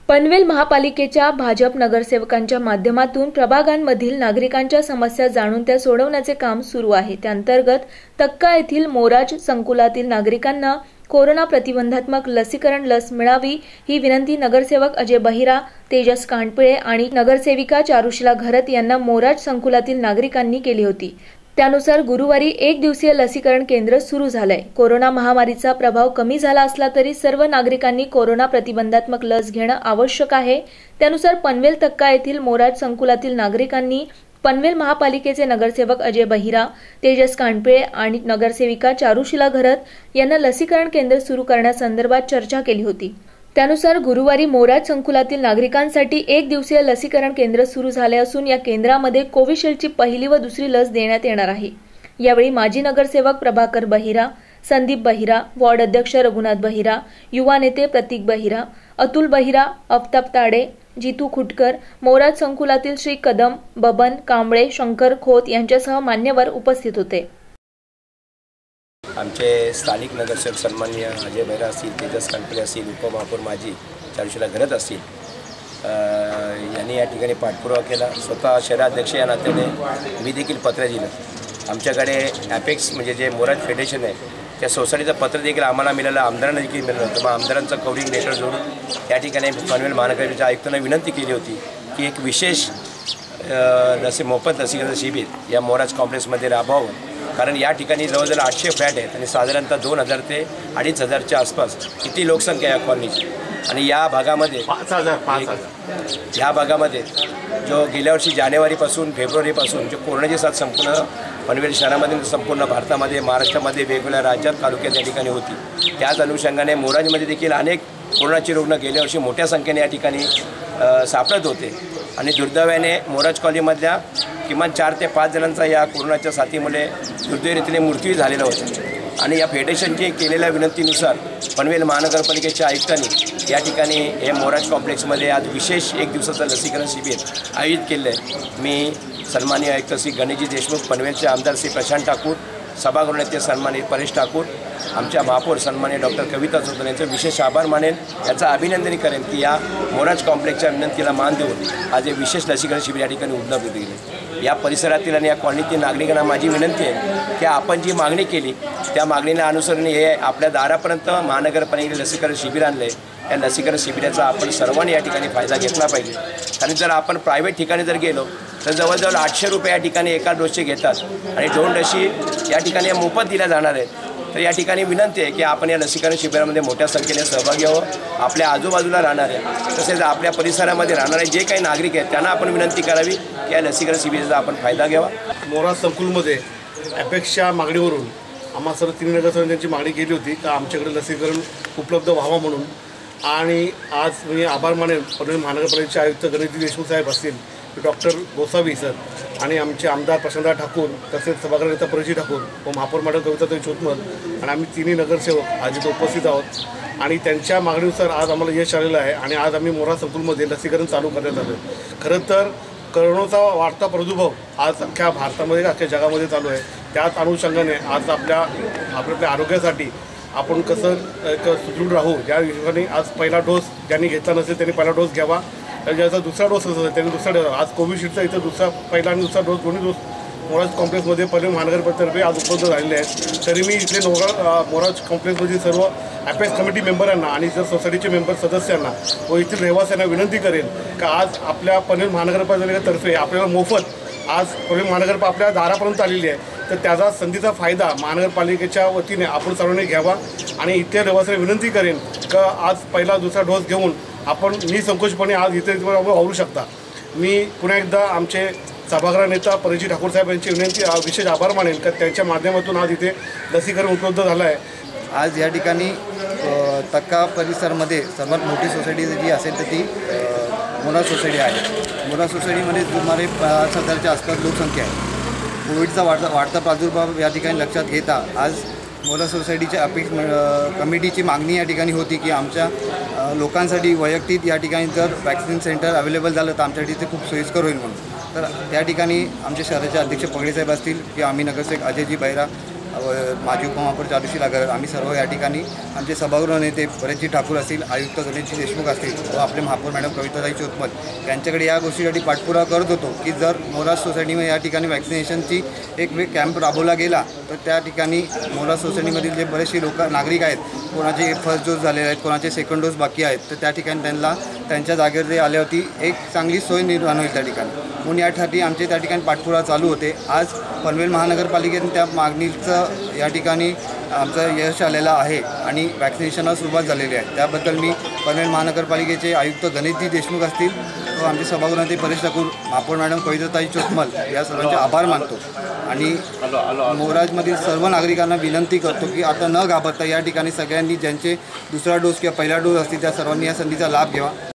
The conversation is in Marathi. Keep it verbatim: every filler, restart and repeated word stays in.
पनवेल महापालिकेच्या भाजप नगरसेवकांच्या माध्यमातून प्रभागांमधील नागरिकांच्या समस्या जाणून त्या सोडवण्याचे काम सुरू आहे। त्याअंतर्गत तक्का येथील मोराज संकुलातील नागरिकांना कोरोना प्रतिबंधात्मक लसीकरण लस मिळावी ही विनंती नगरसेवक अजय बहिरा, तेजस कांडपिळे आणि नगरसेविका चारुशीला घरत यांना मोराज संकुलातील नागरिकांनी केली होती। त्यानुसार गुरुवारी एक दिवसीय लसीकरण केंद्र सुरू झालंय। कोरोना महामारीचा प्रभाव कमी झाला असला तरी सर्व नागरिकांनी कोरोना प्रतिबंधात्मक लस घेणं आवश्यक आहे। त्यानुसार पनवेल तक्का येथील मोराज संकुलातील नागरिकांनी पनवेल महापालिकेचे नगरसेवक अजय बहिरा, तेजस कांडपिळे आणि नगरसेविका चारुशीला घरत यांना लसीकरण केंद्र सुरू करण्यासंदर्भात चर्चा केली होती। त्यानुसार गुरुवारी मोराज संकुलातील नागरिकांसाठी एक दिवसीय लसीकरण केंद्र सुरू झाले असून या केंद्रामध्ये कोविशिल्डची पहिली व दुसरी लस देण्यात येणार आहे। यावेळी माजी नगरसेवक प्रभाकर बहिरा, संदीप बहिरा, वार्ड अध्यक्ष रघुनाथ बहिरा, युवा नेते प्रतीक बहिरा, अतुल बहिरा, अफ्ताब ताडे, जितू खुटकर, मोराज संकुलातील श्री कदम, बबन कांबळे, शंकर खोत यांच्यासह मान्यवर उपस्थित होते। आमचे स्थानिक नगरसेवक सन्माननीय अजय बहिरा असतील, तेजस कांडपिळे असतील, उपमहापौर माजी चारुशीला घरत असतील यांनी या ठिकाणी पाठपुरावा केला। स्वतः शहराध्यक्ष या नात्याने मी देखील पत्र दिलं। आमच्याकडे ॲपेक्स म्हणजे जे मोराज फेडरेशन आहे त्या सोसायटीचं पत्र देखील आम्हाला मिळालं, आमदारांना देखील मिळालं होतं। मग आमदारांचं कवरिंग लेटर जोडून या ठिकाणी पनवेल महानगरपालिकेच्या आयुक्तांना विनंती केली होती की एक विशेष लसी मोफत लसीकरण शिबिर या मोराज कॉम्प्लेक्समध्ये राबवावं। कारण या ठिकाणी जवळजवळ आठशे फ्लॅट आहेत आणि साधारणतः दोन हजार ते अडीच हजारच्या आसपास किती लोकसंख्या आहे या कॉलनीची। आणि या भागामध्ये पाच हजार पाच हजार ह्या भागामध्ये जो गेल्या वर्षी जानेवारीपासून फेब्रुवारीपासून जो कोरोनाची साथ संपूर्ण पनवेल शहरामध्ये संपूर्ण भारतामध्ये महाराष्ट्रामध्ये वेगवेगळ्या राज्यात तालुक्यात या ठिकाणी होती, त्याच अनुषंगाने मोराजमध्ये देखील अनेक कोरोनाचे रुग्ण गेल्या वर्षी मोठ्या संख्येने या ठिकाणी सापडत होते। आणि दुर्दैवाने मोराज कॉलनीमधल्या किमान चार ते पाच जणांचा या कोरोनाच्या साथीमुळे दुर्दैवरीतीने मृत्यू झालेला होता। आणि या फेडरेशनची केलेल्या विनंतीनुसार पनवेल महानगरपालिकेच्या आयुक्तांनी या ठिकाणी हे मोराज कॉम्प्लेक्समध्ये आज विशेष एक दिवसाचं लसीकरण शिबिर आयोजित केलं आहे। मी सन्माननीय आयुक्त श्री गणेशजी देशमुख, पनवेलचे आमदार श्री प्रशांत ठाकूर, सभागृह नेते सन्मानित परेश ठाकूर, आमच्या महापौर सन्माननीय डॉक्टर कविता चौधरी यांचे विशेष आभार मानेन, याचं अभिनंदन करेन की या मोराज कॉम्प्लेक्सच्या विनंतीला मान देऊन आज हे विशेष लसीकरण शिबिर या ठिकाणी उपलब्ध केले। या परिसरातील आणि या कॉलनीतील नागरिकांना माझी विनंती आहे की आपण जी मागणी केली त्या मागणीला अनुसरून हे आपल्या दारापर्यंत महानगरपालिकेने लसीकरण शिबिर आणले। या लसीकरण शिबिराचा आपण सर्वांनी या ठिकाणी फायदा घेतला पाहिजे। कारण जर आपण प्रायव्हेट ठिकाणी जर गेलो तर जवळजवळ आठशे रुपये या ठिकाणी एका डोसचे घेतात आणि दोन डोसी या ठिकाणी मोफत दिल्या जाणार आहेत। तर या ठिकाणी विनंती आहे की आपण या लसीकरण शिबिरामध्ये मोठ्या संख्येने सहभागी व्हावं। आपल्या आजूबाजूला राहणारे तसेच आपल्या परिसरामध्ये राहणारे जे काही नागरिक आहेत त्यांना आपण विनंती करावी की या लसीकरण शिबिराचा आपण फायदा घ्यावा। मोराज संकुलमध्ये ॲपेक्सच्या मागणीवरून आम्हा सर्व तीन नगरसेवकांची मागणी केली होती का आमच्याकडे लसीकरण उपलब्ध व्हावं म्हणून। आणि आज मी आभार मानेन पनवेल महानगरपालिकेचे आयुक्त गणेशजी देशमुख साहेब असतील, डॉक्टर गोसावी सर आणि आमचे आमदार प्रशांत ठाकूर, तसेच सभागृह नेता परेश ठाकूर व महापौर मॅडम कविता चौधरी आणि आम्ही तिन्ही नगरसेवक आज इथे उपस्थित आहोत। आणि त्यांच्या मागणीनुसार आज आम्हाला यश आलेलं आहे आणि आज आम्ही मोराज संकुलमध्ये लसीकरण चालू करण्यात आलं। खरं तर कोरोनाचा वाढता प्रादुर्भाव आज अख्ख्या भारतामध्ये अख्ख्या जगामध्ये चालू आहे। त्याच अनुषंगाने आज आपल्या आपल्या आरोग्यासाठी आपण कसं एक सुदृढ राहू या हिशोबाने आज पहिला डोस ज्यांनी घेतला नसेल त्यांनी पहिला डोस घ्यावा, ज्याचा दुसरा डोस असेल त्यांनी दुसरा डोस। आज कोविशिल्डचा इथं दुसरा पहिला आणि दुसरा डोस दोन्ही डोस मोराज कॉम्प्लेक्समध्ये पनवेल महानगरपालिकेतर्फे आज उपलब्ध झालेले आहेत। तरी मी इथले मोरा मोराज कॉम्प्लेक्समधील सर्व ॲपेक्स कमिटी मेंबरांना आणि जर सोसायटीचे मेंबर सदस्यांना व येथील रहिवाशांना विनंती करेन का आज आपल्या पनवेल महानगरपालिकेतर्फे आपल्याला मोफत आज पनवेल महानगरपालिका आपल्या दारापर्यंत आलेली आहे, तर त्याचा संधीचा फायदा महानगरपालिकेच्या वतीने आपण सर्वांनी घ्यावा। आणि इथल्या रहिवाशांना विनंती करेन का आज पहिला दुसरा डोस घेऊन आपण निसंकोचपणे आज इथे वावरू शकता। मी पुन्हा एकदा आमचे सभागृह नेता परेश ठाकूर साहेब यांची विनंती विशेष आभार मानेन का त्यांच्या माध्यमातून आज इथे लसीकरण उपलब्ध झालं आहे। आज या ठिकाणी तक्का परिसरामध्ये सर्वात मोठी सोसायटी जी असेल तर ती मोराज सोसायटी आहे। मोराज सोसायटीमध्ये सुमारे पाच हजारच्या आसपास लोकसंख्या आहे। कोविडचा वाढता वाढता प्रादुर्भाव या ठिकाणी लक्षात घेता आज मोराज सोसायटीच्या अपेक्स कमिटीची मागणी या ठिकाणी होती की आमच्या लोकांसाठी वैयक्तिक या ठिकाणी जर वॅक्सिन सेंटर अवेलेबल झालं तर आमच्यासाठी ते खूप सोयीस्कर होईल म्हणून। तर त्या ठिकाणी आमचे शहराचे अध्यक्ष पगडे साहेब असतील की आम्ही नगरसेवक अजयजी बहिरा माजी उपमहापौर चारुशीला गर्ग, आम्ही सर्व या ठिकाणी आमचे सभागृह नेते बरेचजी ठाकूर असतील, आयुक्त गणेशजी देशमुख असतील व आपले महापौर मॅडम कविताताई चोतमल यांच्याकडे या गोष्टीसाठी पाठपुरावा करत होतो की जर मोराज सोसायटीमध्ये या ठिकाणी वॅक्सिनेशनची एक वेळ कॅम्प राबवला गेला तर त्या ठिकाणी मोराज सोसायटीमधील जे बरेचसे लोक नागरिक आहेत, कोणाचे फर्स्ट डोस झालेले आहेत, कोणाचे सेकंड डोस बाकी आहेत, तर त्या ठिकाणी त्यांना त्यांच्या जागेवर जे आल्यावरती एक चांगली सोय निर्माण होईल त्या ठिकाणी. म्हणून यासाठी आमचे त्या ठिकाणी पाठपुरावा चालू होते. आज पनवेल महानगरपालिकेने त्या मागणीचं या ठिकाणी आमचं यश आलेलं आहे आणि वॅक्सिनेशनला सुरुवात झालेली आहे. त्याबद्दल मी पनवेल महानगरपालिकेचे आयुक्त गणेशजी देशमुख असतील व आमचे सभागृहाचे परेश ठाकूर, महापौर मॅडम कविताताई चोतमल या सर्वांचे आभार मानतो आणि मोराजमधील सर्व नागरिकांना विनंती करतो की आता न घाबरता या ठिकाणी सगळ्यांनी ज्यांचे दुसरा डोस किंवा पहिला डोस असतील त्या सर्वांनी या संधीचा लाभ घ्यावा.